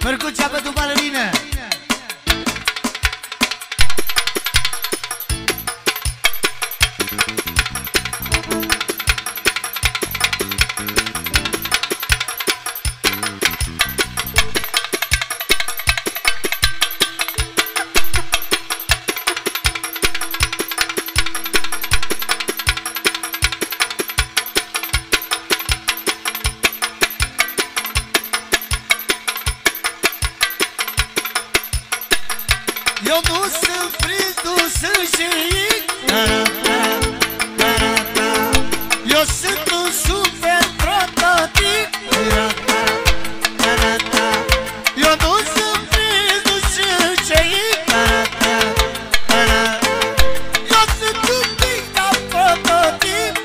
Percuția pentru balerină. Eu nu sunt friz, nu sunt șeic. Eu sunt un super prototip. Eu nu sunt friz, nu sunt șeic. Eu sunt un pic ca prototip.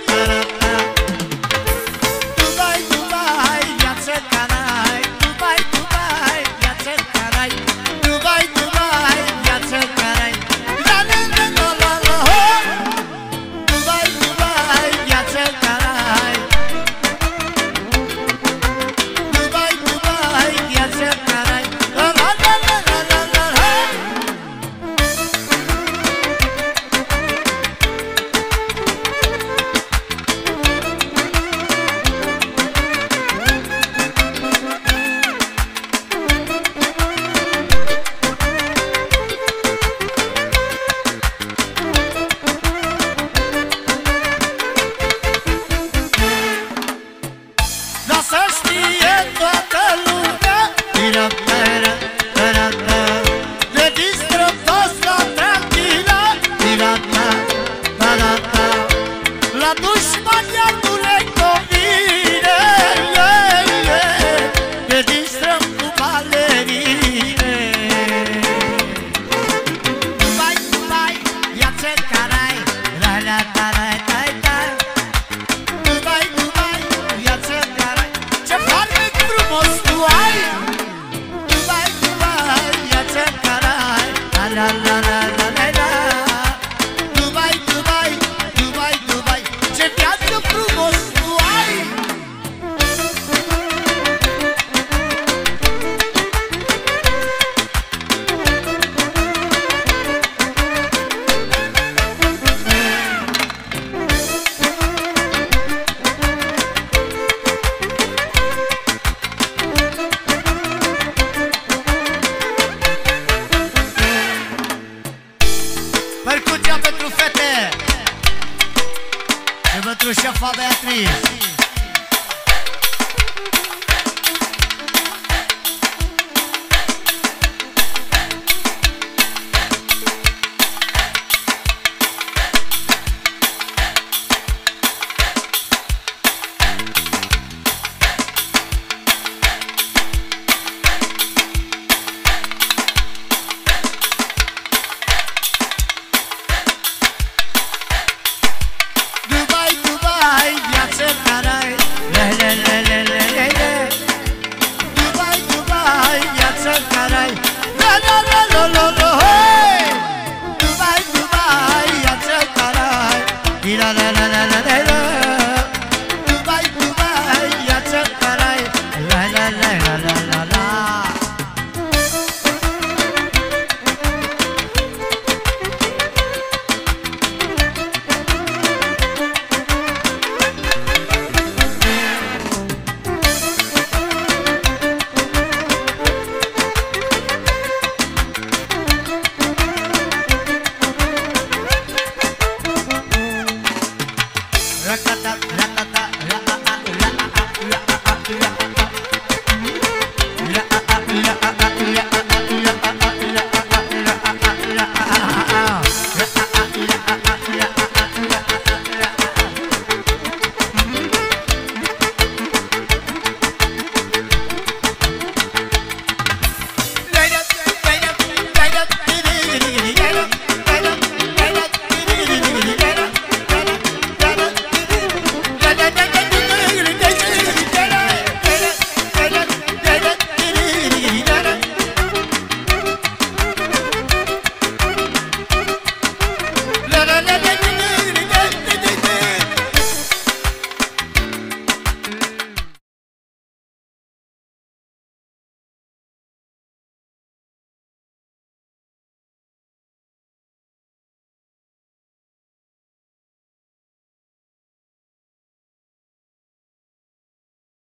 Dubai, Dubai, viață canai. Dubai, Dubai, viață canai. Dubai, Dubai, viață canai. La la la la la la ho. Dubai, Dubai, viață canai. Dubai, Dubai, viață canai. La la la la la la la ho. Dar să știe toată lumea, ne distrăm toți la tranquila. La dușmani iar nu le convine, ne distrăm cu balerine. Dubai, Dubai, viață carai, la la la la la la. Dubai, Dubai, viață carai. Ce farmec frumos tu ai. Dubai, Dubai, viață carai. La la la la la la la. Dubai, Dubai, Dubai, Dubai. Ce viață frumos tu ai. Percuția pentru fete și pentru șefa Beatrice. Dubai, Dubai, viață carai. Le le le le le le le. Dubai, Dubai, viață carai. La la la la la la hey. Dubai, Dubai, viață carai. La la la la la la la.